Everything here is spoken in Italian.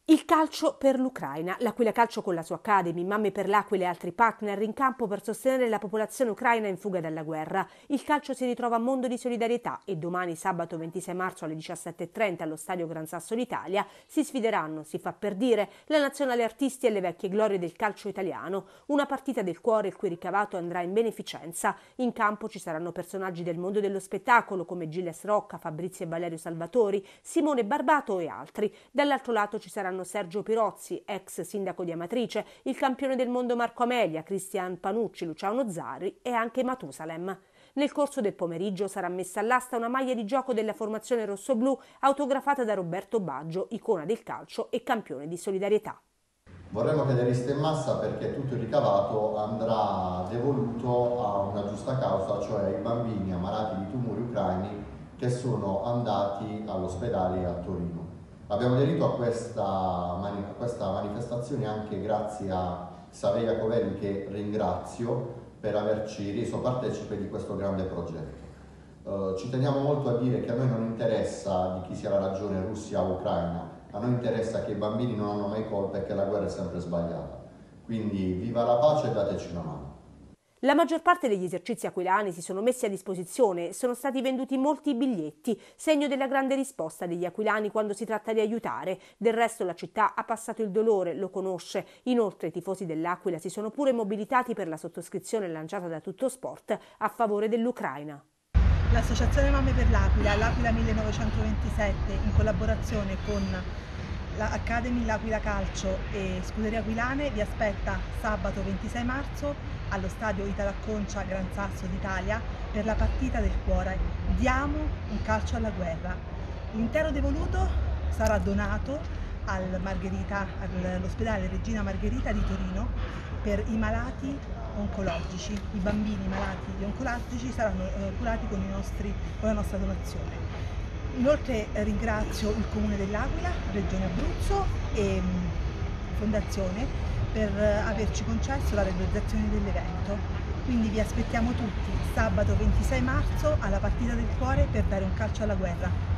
Il calcio per l'Ucraina. L'Aquila Calcio con la sua Academy, Mamme per l'Aquila e altri partner in campo per sostenere la popolazione ucraina in fuga dalla guerra. Il calcio si ritrova a mondo di solidarietà e domani sabato 26 marzo alle 17:30 allo stadio Gran Sasso d'Italia si sfideranno, si fa per dire, la nazionale artisti e le vecchie glorie del calcio italiano. Una partita del cuore il cui ricavato andrà in beneficenza. In campo ci saranno personaggi del mondo dello spettacolo come Gilles Rocca, Fabrizio e Valerio Salvatori, Simone Barbato e altri. Dall'altro lato ci saranno Sergio Pirozzi, ex sindaco di Amatrice, il campione del mondo Marco Amelia, Cristian Panucci, Luciano Zarri e anche Matusalem. Nel corso del pomeriggio sarà messa all'asta una maglia di gioco della formazione rossoblù autografata da Roberto Baggio, icona del calcio e campione di solidarietà. Vorremmo che aderiste in massa perché tutto il ricavato andrà devoluto a una giusta causa, cioè ai bambini ammalati di tumori ucraini che sono andati all'ospedale a Torino. Abbiamo aderito a questa manifestazione anche grazie a Saveria Covelli, che ringrazio per averci reso partecipe di questo grande progetto. Ci teniamo molto a dire che a noi non interessa di chi sia la ragione, Russia o Ucraina, a noi interessa che i bambini non hanno mai colpa e che la guerra è sempre sbagliata. Quindi viva la pace e dateci una mano. La maggior parte degli esercizi aquilani si sono messi a disposizione e sono stati venduti molti biglietti, segno della grande risposta degli aquilani quando si tratta di aiutare. Del resto la città ha passato il dolore, lo conosce. Inoltre i tifosi dell'Aquila si sono pure mobilitati per la sottoscrizione lanciata da Tutto Sport a favore dell'Ucraina. L'Associazione Mamme per l'Aquila, l'Aquila 1927, in collaborazione con l'Academy, l'Aquila Calcio e Scuderie Aquilane, vi aspetta sabato 26 marzo allo stadio Italo Acconcia Gran Sasso d'Italia per la partita del cuore. Diamo un calcio alla guerra. L'intero devoluto sarà donato all'ospedale Regina Margherita di Torino per i malati oncologici. I bambini malati di oncologici saranno curati con la nostra donazione. Inoltre ringrazio il Comune dell'Aquila, Regione Abruzzo e Fondazione per averci concesso la realizzazione dell'evento. Quindi vi aspettiamo tutti sabato 26 marzo alla partita del cuore per dare un calcio alla guerra.